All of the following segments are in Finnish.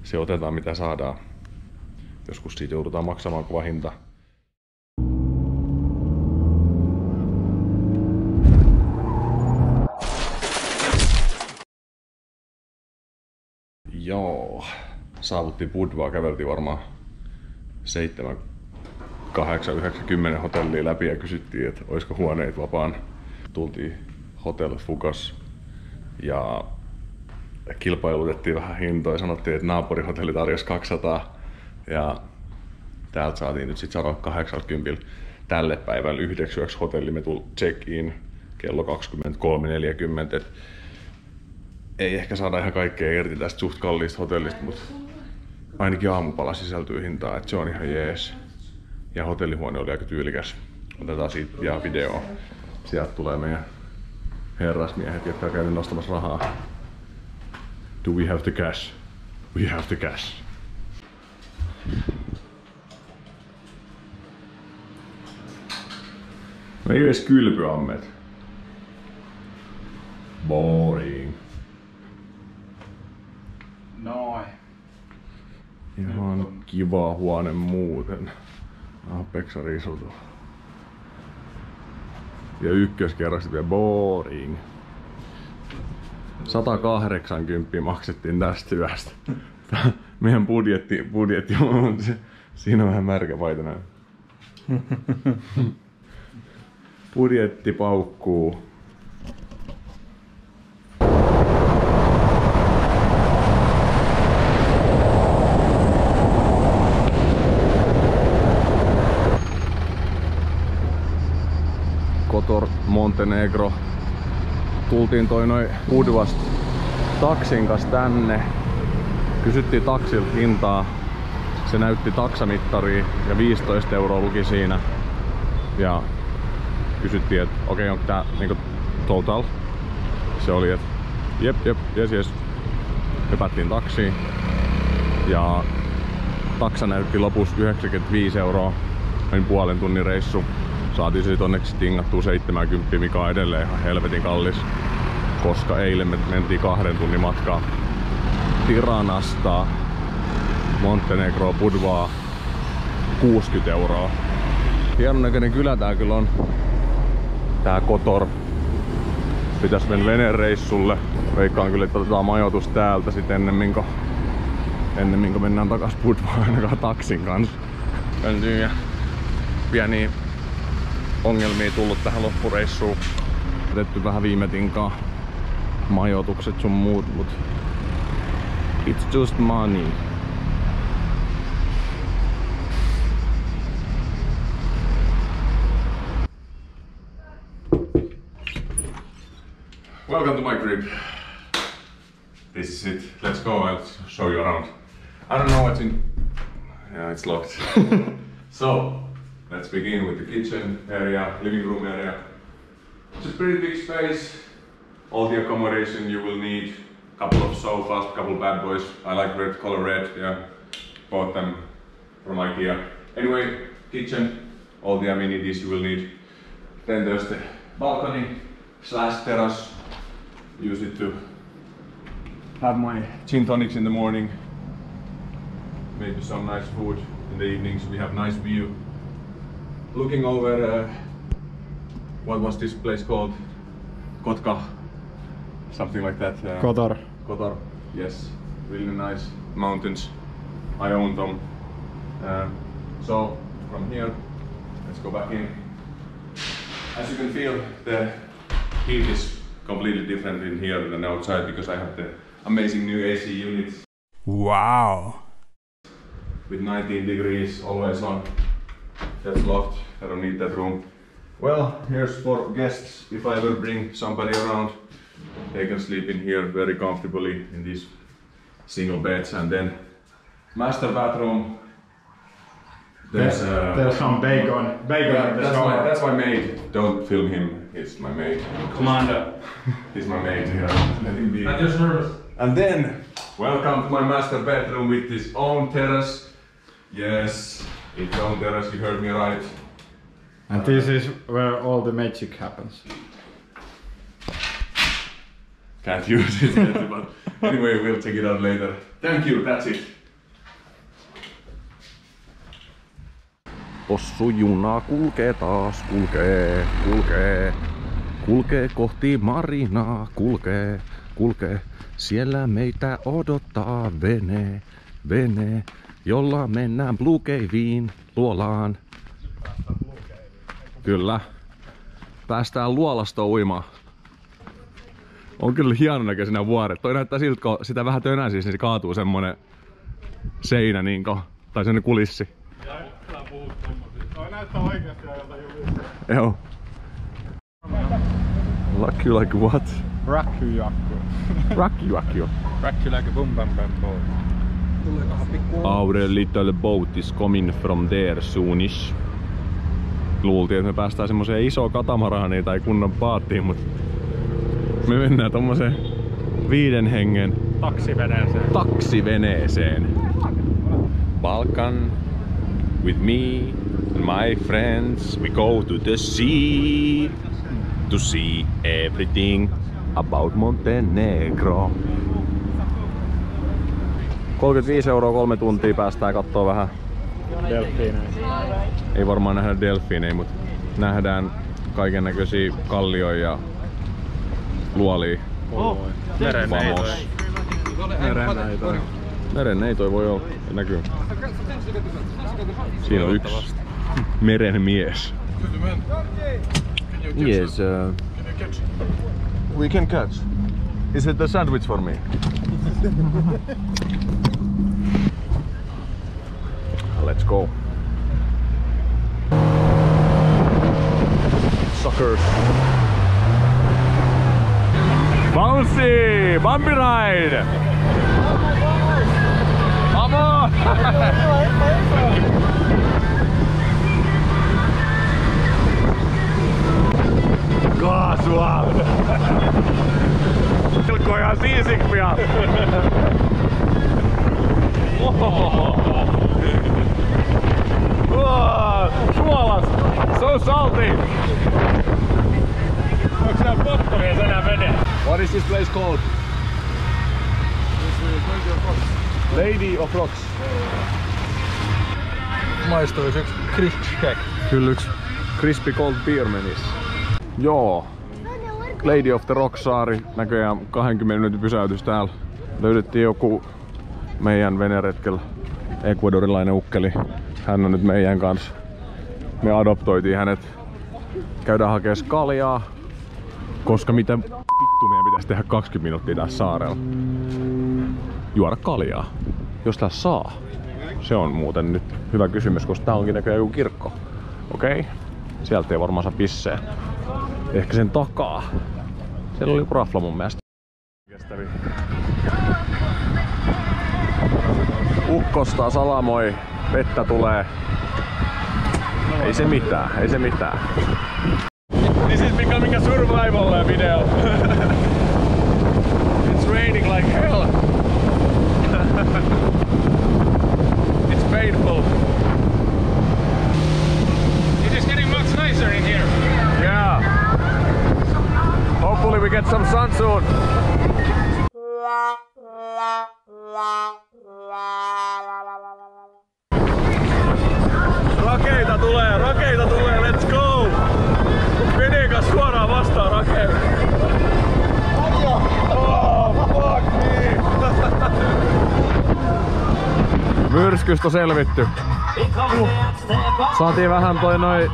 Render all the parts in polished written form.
se otetaan mitä saadaan. Joskus siitä joudutaan maksamaan kova hinta. Joo, saavuttiin Budvaa, käveltiin varmaan 7, 8, 9, 10 hotellia läpi ja kysyttiin, että olisiko huoneet vapaan. Tultiin Hotel Fugas ja kilpailutettiin vähän hintoja, sanottiin, että naapurihotelli tarjosi 200 ja täältä saatiin nyt sit 180 tälle päivälle 9 yöksi hotelli. Me tuli check-in kello 23.40, et ei ehkä saada ihan kaikkea irti tästä suht kalliista hotellista, mutta ainakin aamupala sisältyy hintaan, että se on ihan jees. Ja hotellihuone oli aika tyylikäs. Otetaan siitä pian videoa. Sieltä tulee meidän herrasmiehet, jotka on käynyt nostamassa rahaa. Do we have the cash? We have the cash. No ei edes kylpyammet. Boring. Noin. Ihan kiva huone muuten. Peksa risutu. Ja ykköskerrokset vielä boring. 180 maksettiin tästä yöstä. Meidän budjetti on, siinä on vähän märkä paita näin. Budjetti paukkuu. Kotor, Montenegro. Tultiin noin Budvasta taksin kanssa tänne. Kysyttiin taksilta hintaa. Se näytti taksamittaria ja 15 € luki siinä. Ja kysyttiin, että okei, onko tää niinku total? Se oli, että jep, jes. Hypättiin taksiin. Ja taksa näytti lopussa 95 €. Noin puolen tunnin reissu. Saatiin siitä onneksi tingattua 70, mikä on edelleen ihan helvetin kallis. Koska eilen me mentiin 2 tunnin matkaa Tiranasta Montenegro Budvaa 60 €. Hienon näköinen kylä tää kyllä on. Tää Kotor. Pitäis mennä venereissulle. Veikkaan kyllä, että otetaan majoitus täältä sit ennemmin kuin mennään takas Budvaan ainakaan taksin kanssa. Ja pieniä ongelmia tullut tähän loppureissuun. Otettu vähän viime tinkaan majoitukset sun muut, mut it's just money. Welcome to my crib. This is it. Let's go. I'll show you around. I don't know what's in. Yeah, it's locked. So, let's begin with the kitchen area, living room area. It's a pretty big space. All the accommodation you will need. Couple of sofas, couple bad boys. I like red, color red. Yeah, bought them from IKEA. Anyway, kitchen. All the amenities you will need. Then there's the balcony / terrace. Use it to have my gin tonics in the morning. Maybe some nice food in the evenings. We have nice view. Looking over, what was this place called? Kotka, something like that. Kotor. Kotor, yes, really nice mountains. I own them. So from here, let's go back in. As you can feel, the heat is completely different in here than outside because I have the amazing new AC units. Wow! With 19 degrees always on. That's locked. I don't need that room. Well, here's for guests. If I ever bring somebody around, they can sleep in here very comfortably in these single beds. And then master bathroom. There's some bacon yeah, in the shower. that's my maid. Don't film him. It's my maid. Commander. He's my maid. Yeah. Let him be. I'm just nervous. And then, welcome to my master bedroom with his own terrace. Yes, it's own terrace. You heard me right. And this is where all the magic happens. Can't use it yet, but anyway, we'll check it out later. Thank you, that's it. Possujuna kulkee taas, kulkee kohti marinaa, kulkee. Siellä meitä odottaa vene, jolla mennään Blue Caveen luolaan. Kyllä. Päästään luolasta uimaan. On kyllä hienon näköisenä vuoret. Toi näyttää siltä, kun sitä vähän tönää siis, niin se kaatuu semmonen seinä niinko, tai semmonen kulissi. Toi näyttää oikeesti ajalta juvista. Joo. Lucky like what? Rocky like a boom bam bam boy. Our little boat is coming from there soonish. Luultiin, että me päästään semmoseen isoon katamaraaniin tai kunnon paattiin, mut me mennään tommoseen 5 hengen taksiveneeseen. Balkan with me and my friends, we go to the sea to see everything about Montenegro. 35 € 3 tuntia, päästään kattoo vähän delfiinejä. Ei varmaan nähdä delfiinejä, mutta nähdään kaikennäköisiä kallioja ja luolia. Merenneitoja voi olla, näkyy. Siinä on yksi merenmies. Yes, we can catch. Is it the sandwich for me? Let's go. Suckers. Bouncy! Bumpy ride! Vamos! Kaasua! Ilkoja siisikmiä! Suolas! So salty! Onko siellä popcornia enää vede? What is this place called? Lady of Rocks. Maistuisi yksi crispy. Kyllä yksi crispy cold beer menis. Joo. Lady of the Rocks saari. Näköjään 20 minuutin pysäytys täällä. Löydettiin joku meidän veneretkellä ecuadorilainen ukkeli. Hän on nyt meidän kanssa. Me adoptoitiin hänet. Käydään hakemaan kaljaa. Koska mitä vittu meidän pitäisi tehdä 20 minuuttia tässä saarella? Juoda kaljaa. Jos tää saa. Se on muuten nyt hyvä kysymys, koska tää onkin näköjään joku kirkko. Okei. Sieltä ei varmaan saa pisseä. Ehkä sen takaa. Siellä oli joku rafla mun mielestä. Ukkosta salamoi. Vettä tulee. Ei se mitään, ei se mitään. This is becoming a survival video. It's raining like hell. It's painful. It is getting much nicer in here. Yeah. Hopefully we get some sun soon. Rakeita tulee, let's go! Veneen kanssa suoraan vastaan rakeita. Oh, fuck me! Myrskystä selvitty. Saatiin vähän noin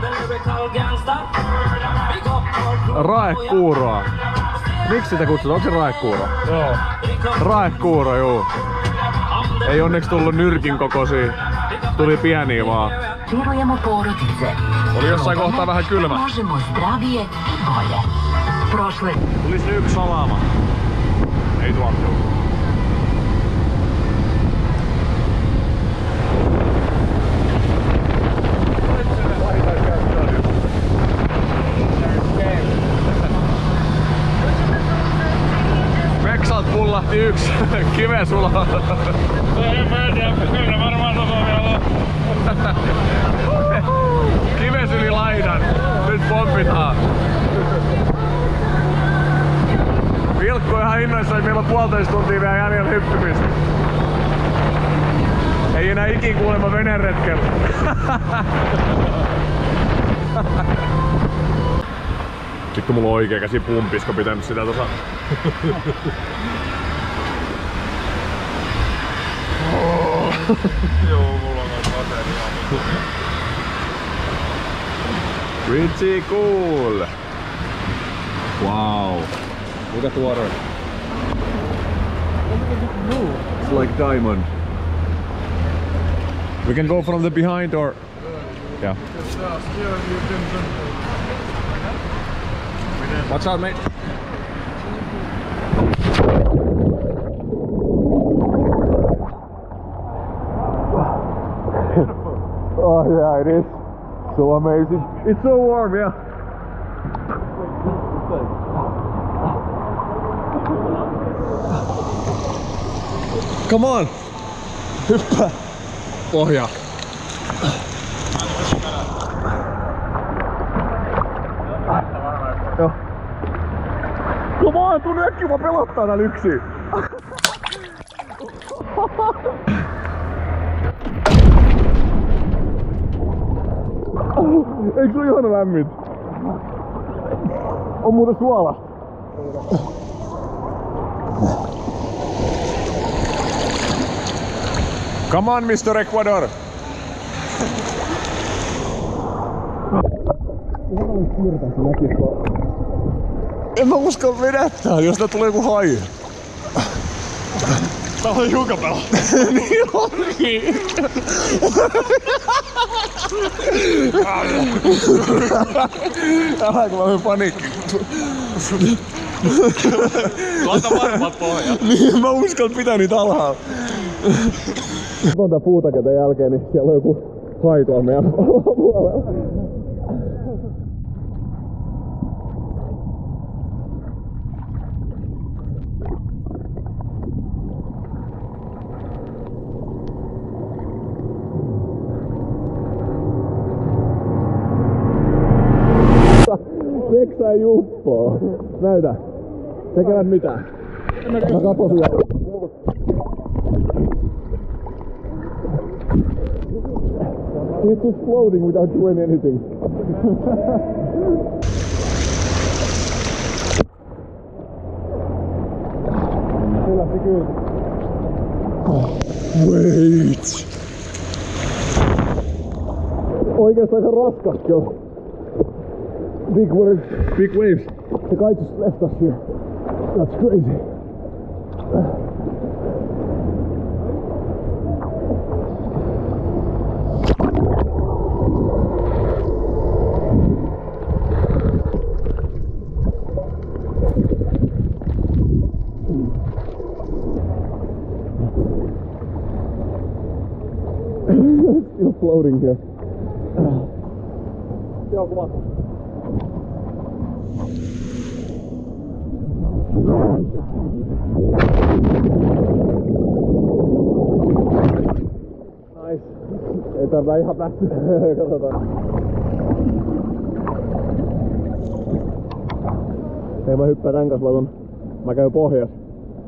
raekuuroa. Miksi sitä kutsutaan? Onko se raekuuro? Joo. Raekuuro, juu. Ei onneksi tullut nyrkin kokoisia. Tuli pieniä vaan. Oli jossain kohtaa vähän kylmä. Tulis yksi salaama. Ei tuolta. Veksalta pullahti yksi kivesula. En mä tiedä, kyllä varmaan tota vielä. Kives yli laidan. Nyt pompitaan. Vilkku ihan innoissaan, meillä on 1,5 tuntia vielä jäljellä hyppymistä. Ei enää ikin kuulemma veneretkellä. Sitten kun mulla on oikea käsi pumpisko pitänyt sitä tossa. Joo, mulla on noin materiaa. Pretty cool! Wow! Look at the water. It's like diamond. We can go from the behind or... Yeah. Watch out, mate! Oh yeah, it is. So amazing. It's so warm, yeah. Come on! Hyppää! Pohjaa! Joo. Come on, tuu äkkiä, mä pelottaa täällä yksin! Eikö se ole ihana lämmin? On muuten suolasta. Come on, Mr. Ecuador! En mä uskalla vedättää, jos tää tulee joku hai. Tää on juukapelo. Niin onkin! Älä kun mä menen paniikkiin. Laita varmaan pohjaa. Niin, mä uskallan pitää niitä alhaalla. Monta puutakäten jälkeen, niin siellä on joku hai tuolla meidän puolella. Veksää juppoo. Näytä. Tekevät mitään. Mä katson siellä. It's just floating without doing anything. Se lähti kyllä. Wait! Oikeastaan aika raskas kyllä. Big waves. Big waves. The guy just left us here. That's crazy. Still floating here. Joo, kuva. Nice. Ei tarvitse ihan päästä. Katsotaan. Hei, mä hyppään tän kanssa, mä käyn pohjassa.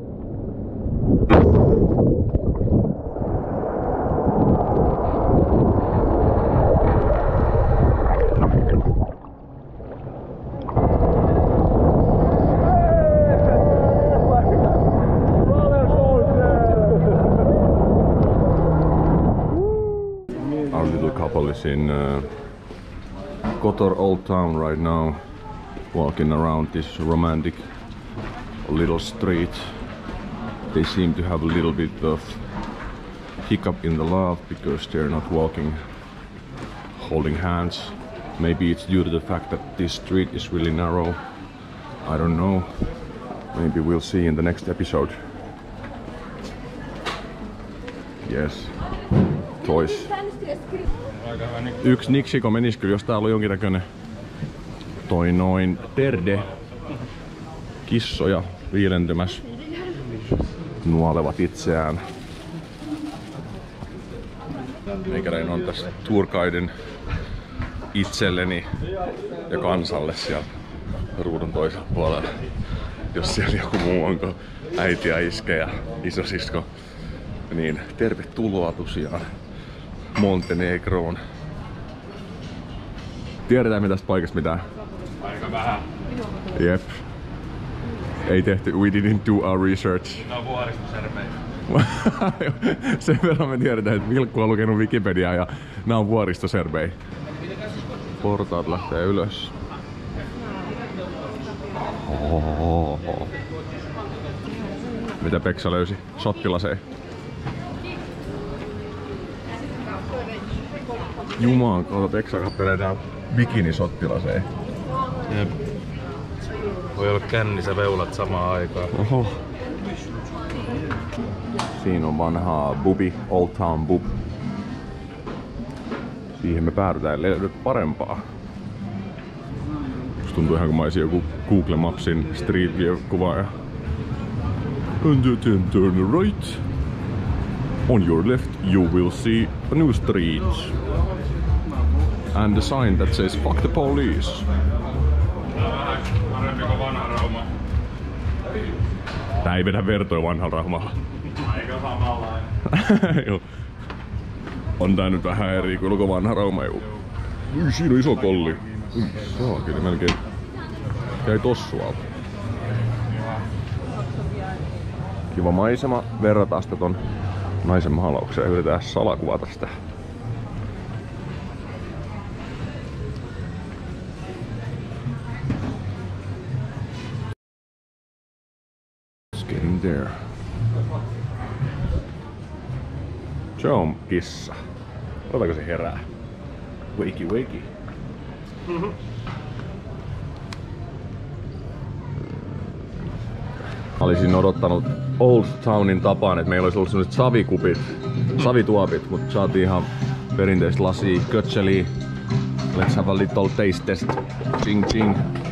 Is in Kotor Old Town right now, walking around this romantic little street. They seem to have a little bit of hiccup in the love because they're not walking holding hands. Maybe it's due to the fact that this street is really narrow. I don't know. Maybe we'll see in the next episode. Yes. Toys. Yksi niksiko menis kyllä, jos täällä on jonkinnäköinen toi noin terde. Kissoja viilentymässä. Nuolevat itseään. Meikäläinen on tässä tourguiden itselleni ja kansalle siellä ruudun toisella puolella. Jos siellä joku muu onko äiti ja iske ja isosisko Niin, tervetuloa tosiaan Montenegroon. Tiedetään me tästä paikasta mitään? Aika vähän. Jep. Ei tehty, we didn't do our research. No vuoristoservejä. Sen verran me tiedetään, että Vilkku on lukenut Wikipediaa ja nää on vuoristoservejä. Portaat lähtee ylös. Ohohoho. Mitä Peksa löysi? Shottilaseen. Jumaan kautta Peksa kattelee tää bikini-shottilaseen. Jep. Voi olla kännissä veulat samaan aikaan. Oho. Siinä on vanhaa bubi, Old Town Bub. Siihen me päädytään, ellei löydy parempaa. Musta tuntuu ihan kun mä olisin joku Google Mapsin Street View-kuvaaja. And then turn right. On your left you will see a new street. And the sign that says fuck the police. Tää ei vedä vertoja vanhalla Raumalla. Aika samanlainen. On tää nyt vähän eri kuin ulko vanha Rauma. Siinä on iso kolli. Se on kyllä melkein. Käy tossu alta. Kiva maisema. Verrataan sitä ton naisen maalaukseen. Yritetään salakuvata sitä. Getting there. Se on kissa. Otetaanko se herää? Wakey wakey. Mä olisin odottanut Old Townin tapaan, että meillä olisi ollut sellaiset savikupit, savituopit, mutta saatiin ihan perinteistä lasia, kötseliä. Let's have a little taste test. Ching ching.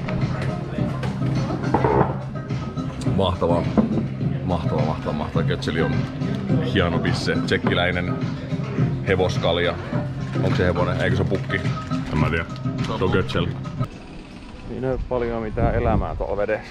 Mahtava. Kötseli on hieno pisse, tsekkiläinen hevoskalja. Onko se hevonen? Eikö se pukki? En mä tiedä. Se on kötseli. Niin ei ole paljon mitään elämää tuolla vedessä.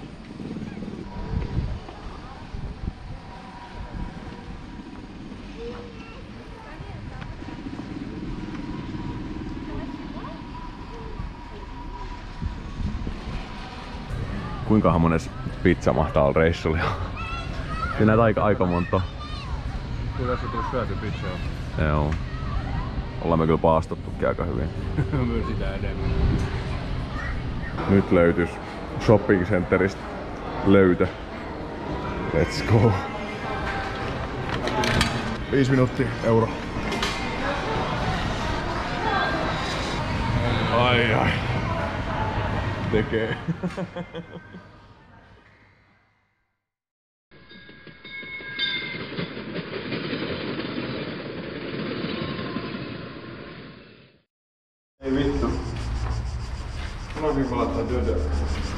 Kuinkahan mones pizza mahtaa olla reissulla? Siinä näitä aika monta. Kyllä se tuli syöty pizzaa. Joo. Ollaan me kyllä paastottukin aika hyvin. Myös sitä enemmän. Nyt löytys shopping centeristä löytö. Let's go. 5 minuuttia, euro. Ai. Tekee. Ei vittu. Mä voisin laittaa työtä.